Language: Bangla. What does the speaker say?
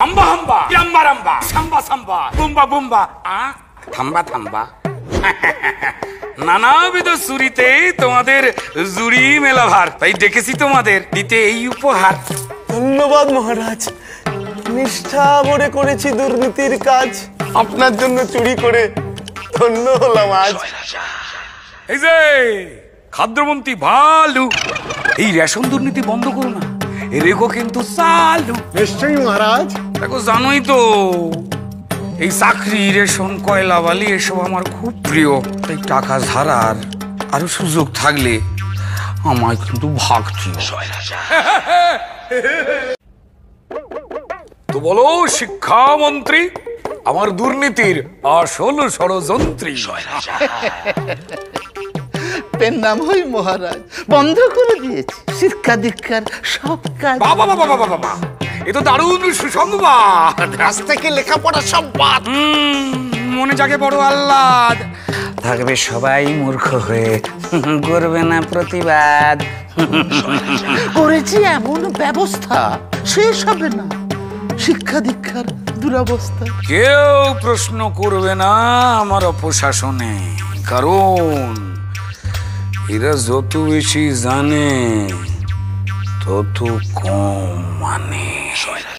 হাম্বা হাম্বা, রাম্বা রাম্বা, সাম্বা সাম্বা, বুম্বা বুম্বা, থাম্বা থাম্বা। নানাবিধ সুরিতে তোমাদের জুড়ি মেলা ভার, তাই ডেকেছি তোমাদের দিতে এই উপহার। ধন্যবাদ মহারাজ, নিষ্ঠা ভরে করেছি দুর্নীতির কাজ, আপনার জন্য চুরি করে ধন্য হলাম আজ। এই যে খাদ্যমন্ত্রী ভালু, এই রেশন দুর্নীতি বন্ধ করো না, রেখো কিন্তু চালু। নিশ্চয়ই মহারাজ। দেখো জানোই তো এই চাকরি, রেশন, কয়লা বালি এসব আমার খুব প্রিয়, তাই টাকা ধারার আরো সুযোগ থাকলে আমায় কিন্তু ভাগ দিও। তো বলো শিক্ষামন্ত্রী, আমার দুর্নীতির আসল ষড়যন্ত্রী। পেন নাম হই মহারাজ, বন্ধ করে দিয়েছি শিক্ষা দীক্ষার সব কাজ। বাবা বাবা বাবা বাবা, এ তো দারুণ সুসংবাদ। আজ থেকে লেখাপড়া সব বাদ। মনে জাগে বড় আহ্লাদ, থাকবে সবাই মূর্খ হয়ে, করবে না প্রতিবাদ। করেছি এমন ব্যবস্থা শেষ হবে না শিক্ষা দীক্ষার দুরবস্থা। কেউ প্রশ্ন করবে না আমার অপশাসনে, কারণ এরা যত বেশি জানে তত কম মানে।